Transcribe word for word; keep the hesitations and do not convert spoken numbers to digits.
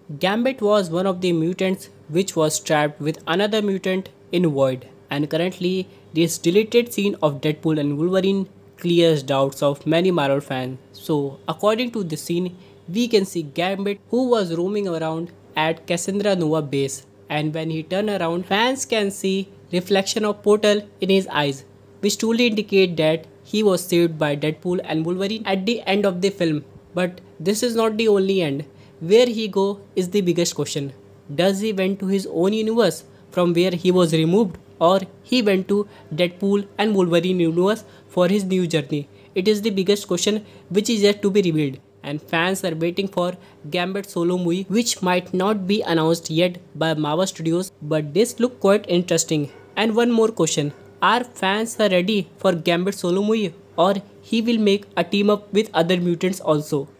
Gambit was one of the mutants which was trapped with another mutant in Void, and currently, this deleted scene of Deadpool and Wolverine clears doubts of many Marvel fans. So, according to this scene, we can see Gambit who was roaming around at Cassandra Nova base, and when he turned around, fans can see reflection of Portal in his eyes, which truly indicate that he was saved by Deadpool and Wolverine at the end of the film. But this is not the only end. Where he go is the biggest question. Does he went to his own universe from where he was removed, or he went to Deadpool and Wolverine universe for his new journey? It is the biggest question which is yet to be revealed, and fans are waiting for Gambit solo movie which might not be announced yet by Marvel Studios, but this look quite interesting. And one more question, are fans are ready for Gambit solo movie, or he will make a team up with other mutants also?